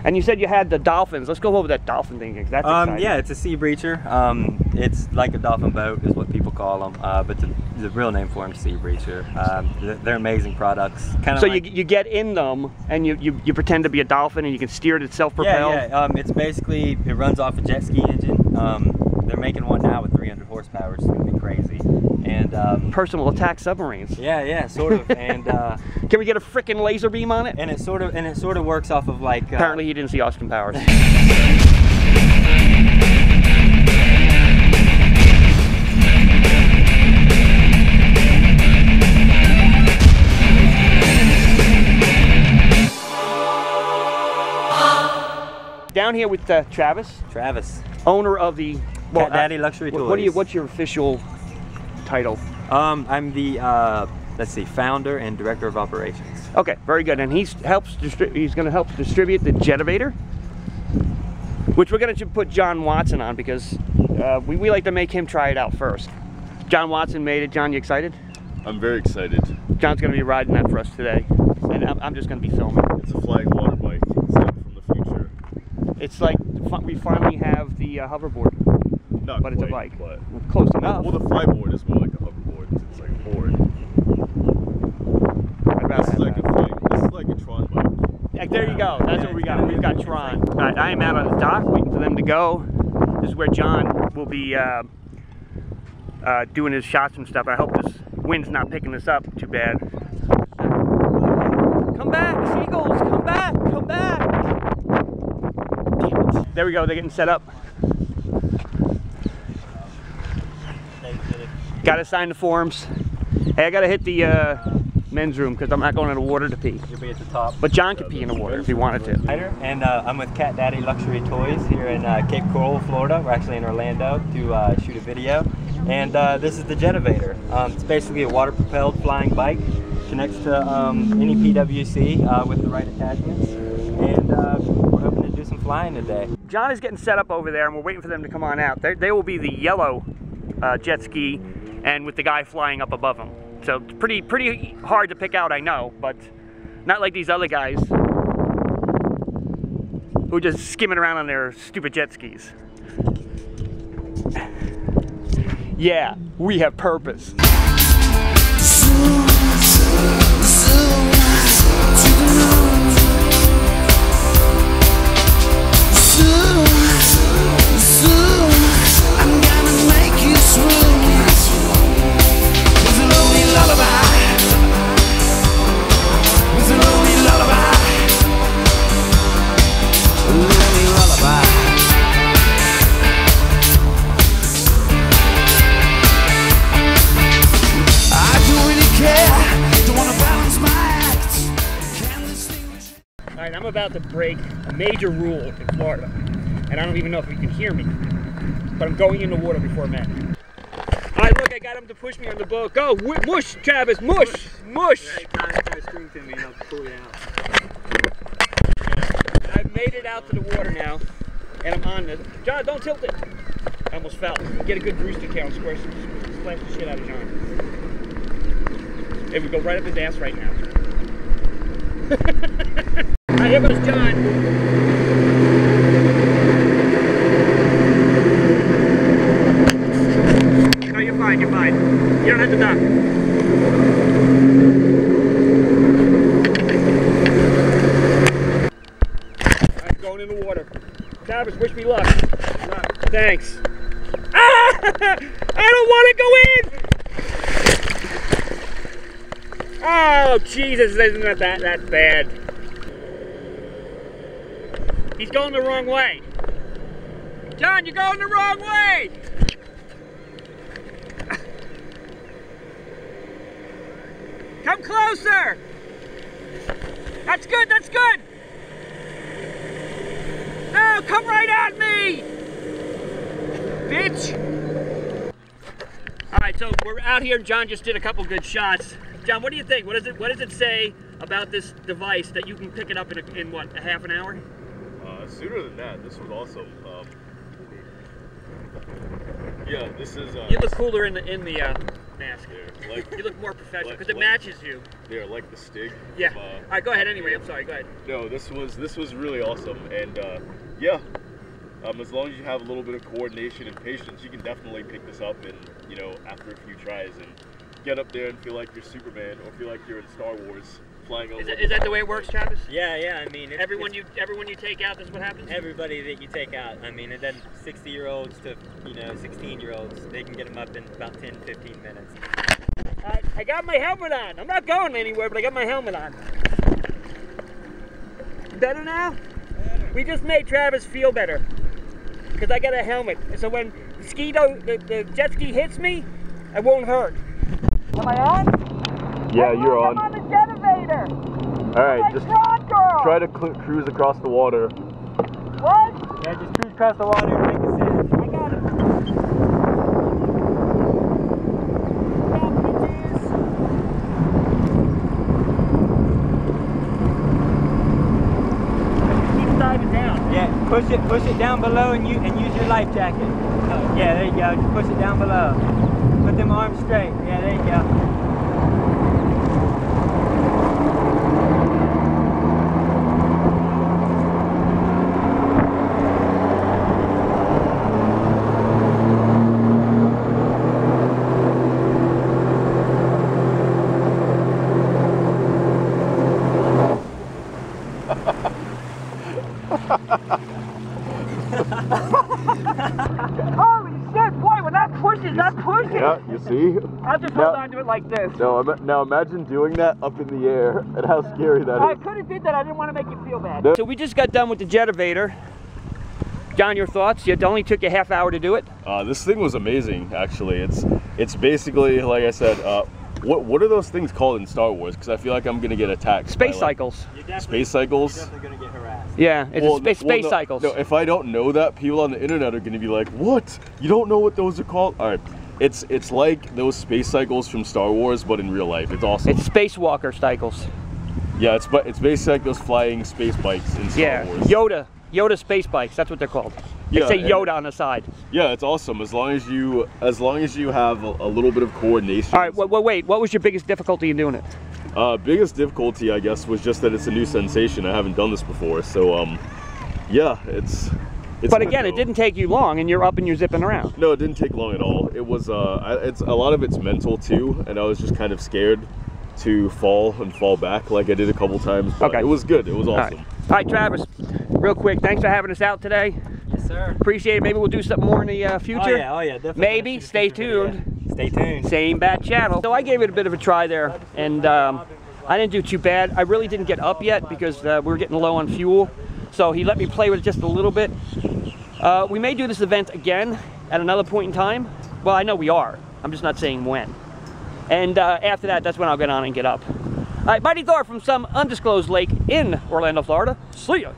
And you said you had the dolphins. Let's go over that dolphin thing. That's exciting. Yeah, it's a sea breacher. It's like a dolphin boat is what people call them, but the real name for them is sea breacher. They're amazing products. So like, you get in them and you pretend to be a dolphin and you can steer it itself propelled? Yeah. It's basically, it runs off a jet ski engine. They're making one now with 300 horsepower, which is going to be crazy. And personal attack submarines. Yeah, sort of. And can we get a frickin' laser beam on it? And it sort of works off of like. Apparently, he didn't see Austin Powers. Down here with Travis, owner of the Cat Daddy Luxury Toys. What's your official title? I'm the let's see, founder and director of operations. Okay, very good. And he's going to help distribute the Jetovator, which we're going to put John Watson on because we like to make him try it out first. John Watson made it. John, you excited? I'm very excited. John's going to be riding that for us today, and I'm just going to be filming. It's a flying water bike. It's like from the future. It's like we finally have the hoverboard, Not but quite, it's a bike. But close enough. Well, the flyboard is more like a hoverboard. It's like a board. This is like a Tron bike. Yeah, there you go. That's what we got. We've got Tron. All right, I am out on the dock waiting for them to go. This is where John will be doing his shots and stuff. I hope this wind's not picking this up too bad. Come back, seagulls! Come back! Come back! Damn it. There we go. They're getting set up. Got to sign the forms. Hey, I got to hit the men's room because I'm not going in the water to pee. You'll be at the top. But John could pee in the water if he wanted to. And I'm with Cat Daddy Luxury Toys here in Cape Coral, Florida. We're actually in Orlando to shoot a video. And this is the Jetovator. It's basically a water-propelled flying bike. Connects to any PWC with the right attachments. And we're hoping to do some flying today. John is getting set up over there and we're waiting for them to come on out. They will be the yellow jet ski and with the guy flying up above him. So it's pretty hard to pick out, I know, but not like these other guys who are just skimming around on their stupid jet skis. Yeah, we have purpose. Alright, I'm about to break a major rule in Florida, and I don't even know if you can hear me, but I'm going in the water before men. Alright, look, I got him to push me on the boat. Go, mush, Travis, mush, mush! Yeah, kind of string to me, and I'll pull it out. I've made it out to the water now, and I'm on this. John, don't tilt it! I almost fell. Get a good Brewster count, splash the shit out of John. Hey, we go right up his ass right now. Alright, here goes John. No, you're fine, you're fine. You don't have to duck. Alright, going in the water. Travis, wish me luck. Thanks. Ah! I don't want to go in! Oh, Jesus, isn't that bad? He's going the wrong way. John, you're going the wrong way! Come closer! That's good, that's good! No, come right at me! Bitch! Alright, so we're out here and John just did a couple good shots. John, what do you think? What does it say about this device that you can pick it up in what, a half an hour? Sooner than that. This was awesome. Yeah, this is. You look cooler in the mask. Yeah, like, You look more professional because it like- matches you. yeah, like the Stig. Yeah. From, All right, go ahead anyway. I'm sorry. Go ahead. no, this was really awesome, and yeah. As long as you have a little bit of coordination and patience, you can definitely pick this up and, you know, after a few tries and get up there and feel like you're Superman or feel like you're in Star Wars flying over. Is that the way it works, Travis? Yeah, I mean, Everyone you take out, that's what happens? everybody that you take out, I mean, and then 60-year-olds to, you know, 16-year-olds, they can get them up in about 10, 15 minutes. I got my helmet on. I'm not going anywhere, but I got my helmet on. Better now? Better. We just made Travis feel better. Because I got a helmet. So when the jet ski hits me, it won't hurt. Am I on? Yeah, you're on. I'm on the Jetovator. All right, just try to cruise across the water. What? Yeah, just cruise across the water and make a sound. I got it. Keep diving down. Yeah, push it down below and use your life jacket. Yeah, there you go. Just push it down below. Put them arms straight. Yeah, there you go. Holy shit, boy, when that pushes, that pushes. Yeah, you see? I'll just hold on to it like this. No, now imagine doing that up in the air and how scary that I is. could have did that. I didn't want to make you feel bad. No. So we just got done with the Jetovator. John, your thoughts? It only took you a half hour to do it? This thing was amazing, actually. It's basically, like I said, what are those things called in Star Wars? Because I feel like I'm gonna get attacked. Space by, like, cycles. Space cycles. You're definitely gonna get harassed. Yeah, it's space no, cycles. No, if I don't know that, people on the internet are gonna be like, "What? You don't know what those are called?" All right, it's like those space cycles from Star Wars, but in real life. It's awesome. It's spacewalker cycles. Yeah, it's basically like those flying space bikes in Star Wars. Yoda space bikes. That's what they're called. They Yeah, say and- Yoda on the side. Yeah, it's awesome as long as you have a little bit of coordination. All right, wait. What was your biggest difficulty in doing it? Biggest difficulty, I guess, was just that it's a new sensation. I haven't done this before, so yeah, it's. But again, it didn't take you long, and you're up and you're zipping around. No, it didn't take long at all. It was it's a lot of it's mental too, and I was just kind of scared to fall and fall back like I did a couple times. But Okay. it was good. It was awesome. All right, Travis, real quick, thanks for having us out today. Yes, sir. Appreciate it. Maybe we'll do something more in the future. Oh yeah, definitely. Maybe. Stay tuned. Stay tuned. Same Bat channel. So I gave it a bit of a try there, and I didn't do too bad. I really didn't get up yet because we were getting low on fuel. So he let me play with it just a little bit. We may do this event again at another point in time. Well, I know we are. I'm just not saying when. And after that, that's when I'll get on and get up. All right, Mighty Thor from some undisclosed lake in Orlando, Florida. See ya.